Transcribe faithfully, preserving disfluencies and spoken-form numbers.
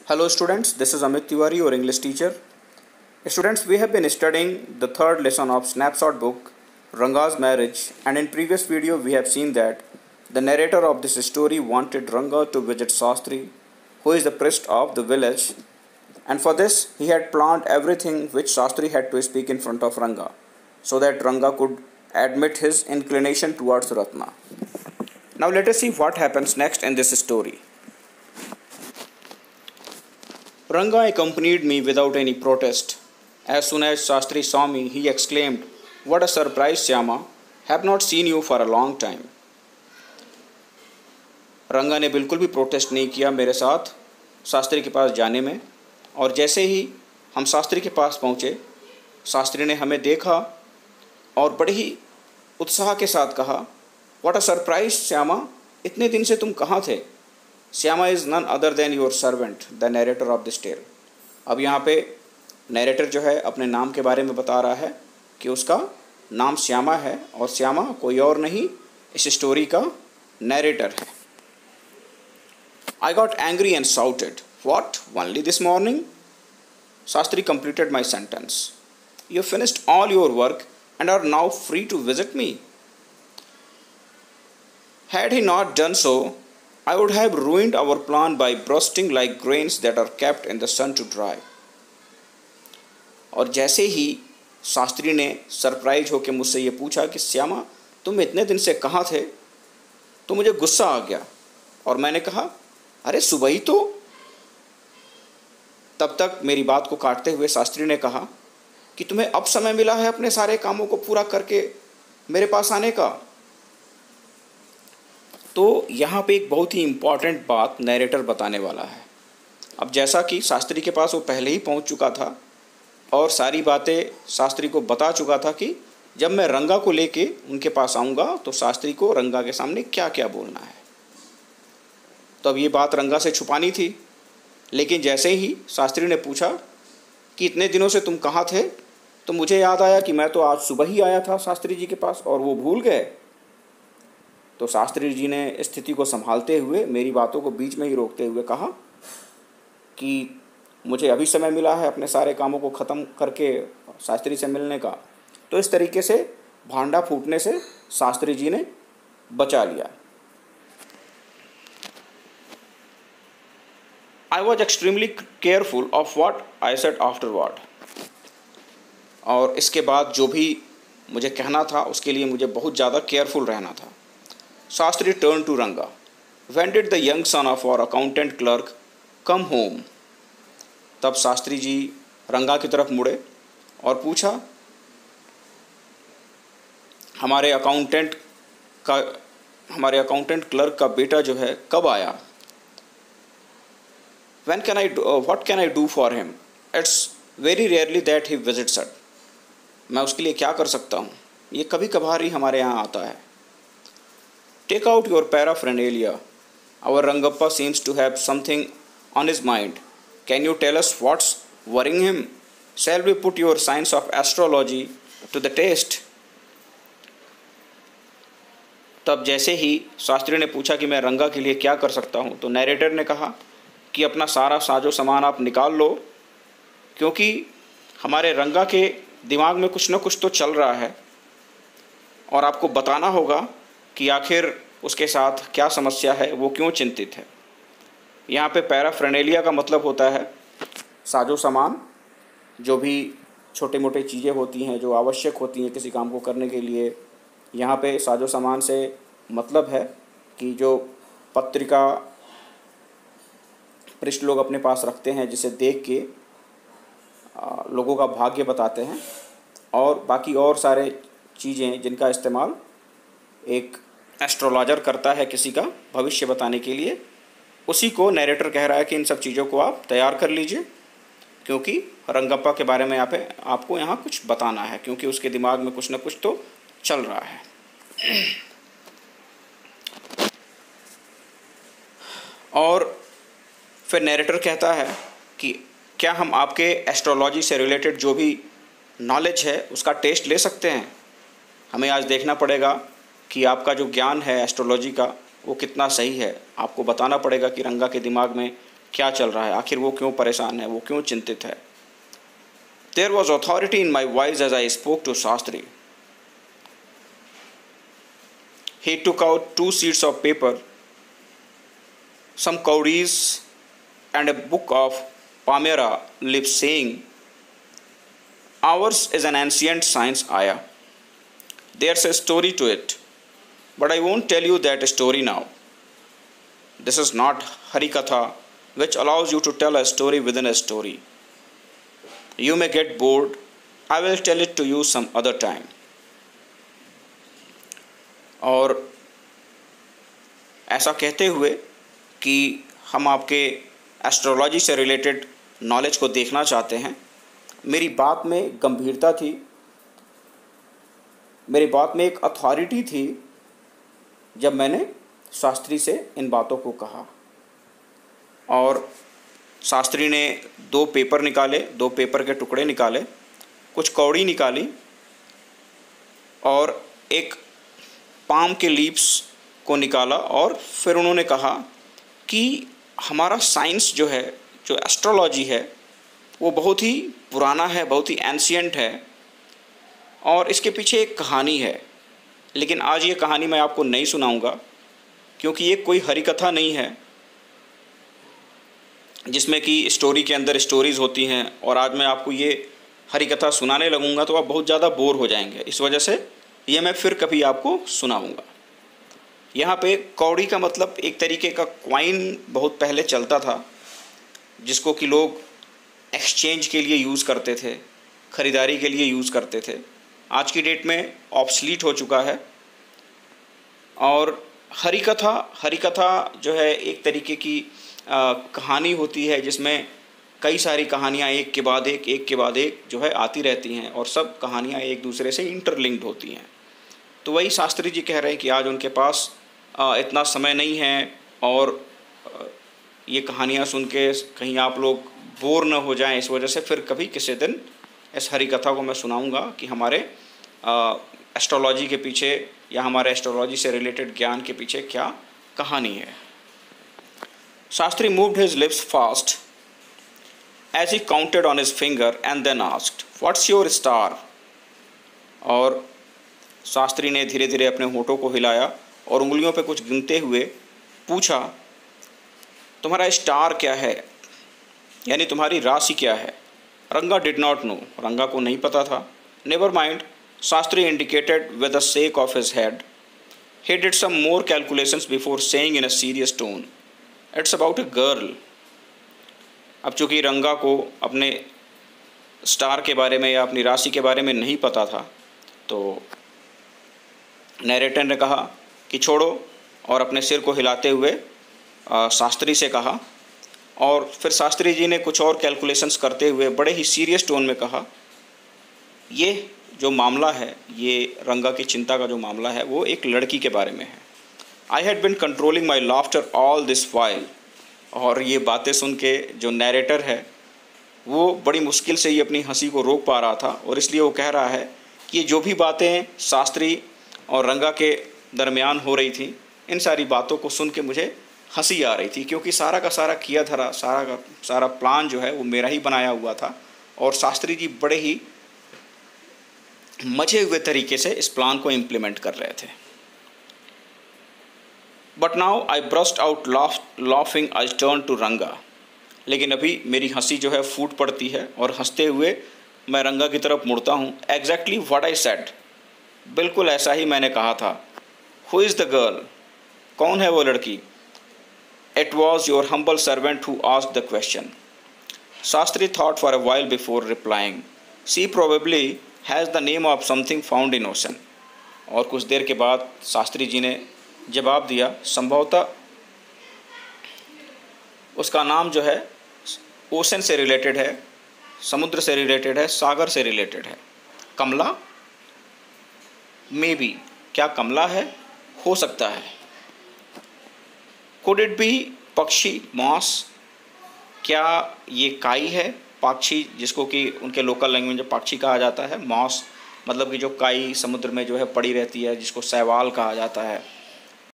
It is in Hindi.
Hello students, this is Amit Tiwari, your English teacher. Students, we have been studying the third lesson of Snapshot book, Ranga's marriage, and in previous video we have seen that the narrator of this story wanted Ranga to visit Shastri, who is the priest of the village, and for this he had planned everything which Shastri had to speak in front of Ranga, so that Ranga could admit his inclination towards Ratna. Now let us see what happens next in this story. Ranga accompanied me without any protest. As soon as Shastri saw me, he exclaimed, "What a surprise, Syama! Have not seen you for a long time." रंगा ने बिल्कुल भी प्रोटेस्ट नहीं किया मेरे साथ शास्त्री के पास जाने में, और जैसे ही हम शास्त्री के पास पहुँचे, शास्त्री ने हमें देखा और बड़े ही उत्साह के साथ कहा, "What a surprise, श्यामा! इतने दिन से तुम कहाँ थे?" Shyama is none other than your servant, the narrator of this tale. अब यहाँ पे नरेटर जो है अपने नाम के बारे में बता रहा है कि उसका नाम श्यामा है, और श्यामा कोई और नहीं इस स्टोरी का नरेटर है। I got angry and shouted, "What? Only this morning?" Shastri completed my sentence. "You finished all your work and are now free to visit me." Had he not done so, I would have ruined our plan by bursting like grains that are kept in the sun to dry. और जैसे ही शास्त्री ने सरप्राइज होकर मुझसे ये पूछा कि श्यामा तुम इतने दिन से कहाँ थे, तो मुझे गुस्सा आ गया और मैंने कहा, अरे सुबह ही तो। तब तक मेरी बात को काटते हुए शास्त्री ने कहा कि तुम्हें अब समय मिला है अपने सारे कामों को पूरा करके मेरे पास आने का। तो यहाँ पे एक बहुत ही इम्पॉर्टेंट बात नरेटर बताने वाला है। अब जैसा कि शास्त्री के पास वो पहले ही पहुँच चुका था और सारी बातें शास्त्री को बता चुका था कि जब मैं रंगा को लेके उनके पास आऊँगा तो शास्त्री को रंगा के सामने क्या क्या बोलना है। तो अब ये बात रंगा से छुपानी थी, लेकिन जैसे ही शास्त्री ने पूछा कि इतने दिनों से तुम कहाँ थे, तो मुझे याद आया कि मैं तो आज सुबह ही आया था शास्त्री जी के पास और वो भूल गए। तो शास्त्री जी ने स्थिति को संभालते हुए मेरी बातों को बीच में ही रोकते हुए कहा कि मुझे अभी समय मिला है अपने सारे कामों को ख़त्म करके शास्त्री से मिलने का। तो इस तरीके से भांडा फूटने से शास्त्री जी ने बचा लिया। I was extremely careful of what I said afterward. और इसके बाद जो भी मुझे कहना था उसके लिए मुझे बहुत ज़्यादा केयरफुल रहना था। Shastri turned to Ranga. "When did the young son of our accountant clerk come home?" तब शास्त्री जी रंगा की तरफ मुड़े और पूछा, हमारे अकाउंटेंट का हमारे अकाउंटेंट क्लर्क का बेटा जो है कब आया? When can I do, uh, what can I do for him? It's very rarely that he visits us. मैं उसके लिए क्या कर सकता हूँ? ये कभी कभार ही हमारे यहाँ आता है। Take out your paraphernalia. Our Rangappa seems to have something on his mind. Can you tell us what's worrying him? Shall we put your science of astrology to the test? तब जैसे ही शास्त्री ने पूछा कि मैं रंगा के लिए क्या कर सकता हूँ, तो नरेटर ने कहा कि अपना सारा साजो सामान आप निकाल लो, क्योंकि हमारे रंगा के दिमाग में कुछ न कुछ तो चल रहा है और आपको बताना होगा कि आखिर उसके साथ क्या समस्या है, वो क्यों चिंतित है। यहाँ पे पैराफ्रेनेलिया का मतलब होता है साजो सामान, जो भी छोटे मोटे चीज़ें होती हैं जो आवश्यक होती हैं किसी काम को करने के लिए। यहाँ पे साजो सामान से मतलब है कि जो पत्रिका पृष्ठ लोग अपने पास रखते हैं, जिसे देख के लोगों का भाग्य बताते हैं, और बाकी और सारे चीज़ें जिनका इस्तेमाल एक एस्ट्रोलॉजर करता है किसी का भविष्य बताने के लिए। उसी को नरेटर कह रहा है कि इन सब चीज़ों को आप तैयार कर लीजिए, क्योंकि रंगप्पा के बारे में यहाँ पे आपको यहाँ कुछ बताना है, क्योंकि उसके दिमाग में कुछ ना कुछ तो चल रहा है। और फिर नरेटर कहता है कि क्या हम आपके एस्ट्रोलॉजी से रिलेटेड जो भी नॉलेज है उसका टेस्ट ले सकते हैं? हमें आज देखना पड़ेगा कि आपका जो ज्ञान है एस्ट्रोलॉजी का वो कितना सही है। आपको बताना पड़ेगा कि रंगा के दिमाग में क्या चल रहा है, आखिर वो क्यों परेशान है, वो क्यों चिंतित है। There was authority in my voice as I spoke to Shastri. He took out two sheets of paper, some cowries, and a book of Palmyra leaves, saying, "Ours is an ancient science, Aya. There's a story to it, but I won't tell you that story now. This is not Harikatha, which allows you to tell a story within a story. You may get bored. I will tell it to you some other time." और ऐसा कहते हुए कि हम आपके एस्ट्रोलॉजी से रिलेटेड नॉलेज को देखना चाहते हैं, मेरी बात में गंभीरता थी, मेरी बात में एक अथॉरिटी थी जब मैंने शास्त्री से इन बातों को कहा। और शास्त्री ने दो पेपर निकाले, दो पेपर के टुकड़े निकाले, कुछ कौड़ी निकाली और एक पाम के लीव्स को निकाला, और फिर उन्होंने कहा कि हमारा साइंस जो है, जो एस्ट्रोलॉजी है, वो बहुत ही पुराना है, बहुत ही एंशिएंट है, और इसके पीछे एक कहानी है। लेकिन आज ये कहानी मैं आपको नहीं सुनाऊंगा, क्योंकि ये कोई हरिकथा नहीं है जिसमें कि स्टोरी के अंदर स्टोरीज़ होती हैं, और आज मैं आपको ये हरिकथा सुनाने लगूंगा तो आप बहुत ज़्यादा बोर हो जाएंगे। इस वजह से ये मैं फिर कभी आपको सुनाऊंगा। यहाँ पे कौड़ी का मतलब एक तरीके का क्वाइन बहुत पहले चलता था, जिसको कि लोग एक्सचेंज के लिए यूज़ करते थे, ख़रीदारी के लिए यूज़ करते थे। आज की डेट में ऑब्सलीट हो चुका है। और हरिकथा हरिकथा जो है एक तरीके की आ, कहानी होती है जिसमें कई सारी कहानियाँ एक के बाद एक एक के बाद एक जो है आती रहती हैं, और सब कहानियाँ एक दूसरे से इंटरलिंक्ड होती हैं। तो वही शास्त्री जी कह रहे हैं कि आज उनके पास आ, इतना समय नहीं है, और आ, ये कहानियाँ सुन के कहीं आप लोग बोर न हो जाएं, इस वजह से फिर कभी किसी दिन इस हरिकथा को मैं सुनाऊंगा कि हमारे एस्ट्रोलॉजी के पीछे या हमारे एस्ट्रोलॉजी से रिलेटेड ज्ञान के पीछे क्या कहानी है। Shastri moved his lips fast as he counted on his finger and then asked, "What's your star?" और शास्त्री ने धीरे धीरे अपने होठों को हिलाया और उंगलियों पे कुछ गिनते हुए पूछा, तुम्हारा स्टार क्या है, यानी तुम्हारी राशि क्या है। रंगा डिड नॉट नो, रंगा को नहीं पता था। Never mind, Shastri indicated with the shake of his head. He did some more calculations before saying in a serious tone, it's about a girl. अब चूँकि रंगा को अपने स्टार के बारे में या अपनी राशि के बारे में नहीं पता था, तो नैरेटर ने कहा कि छोड़ो, और अपने सिर को हिलाते हुए आ, शास्त्री से कहा। और फिर शास्त्री जी ने कुछ और कैलकुलेशंस करते हुए बड़े ही सीरियस टोन में कहा, ये जो मामला है, ये रंगा की चिंता का जो मामला है, वो एक लड़की के बारे में है। I had been controlling my laughter all this while. और ये बातें सुन के जो नैरेटर है वो बड़ी मुश्किल से ही अपनी हंसी को रोक पा रहा था, और इसलिए वो कह रहा है कि ये जो भी बातें शास्त्री और रंगा के दरमियान हो रही थी, इन सारी बातों को सुन के मुझे हंसी आ रही थी, क्योंकि सारा का सारा किया धरा, सारा का सारा प्लान जो है वो मेरा ही बनाया हुआ था, और शास्त्री जी बड़े ही मजे हुए तरीके से इस प्लान को इम्प्लीमेंट कर रहे थे। But now I burst out laughing, I turn to Ranga. लेकिन अभी मेरी हंसी जो है फूट पड़ती है, और हंसते हुए मैं रंगा की तरफ मुड़ता हूँ। एग्जैक्टली व्हाट आई सेड, बिल्कुल ऐसा ही मैंने कहा था। हु इज़ द गर्ल, कौन है वो लड़की। It was your humble servant who asked the question. Shastri thought for a while before replying, she probably has the name of something found in ocean. और कुछ देर के बाद शास्त्री जी ने जवाब दिया, संभवतः उसका नाम जो है ओशन से रिलेटेड है, समुद्र से रिलेटेड है, सागर से रिलेटेड है। कमला, मे बी, क्या कमला है, हो सकता है। कुड इट बी पक्षी, मॉस, क्या ये काई है, पक्षी, जिसको कि उनके लोकल लैंग्वेज में पक्षी कहा जाता है। मॉस मतलब कि जो काई समुद्र में जो है पड़ी रहती है, जिसको शैवाल कहा जाता है।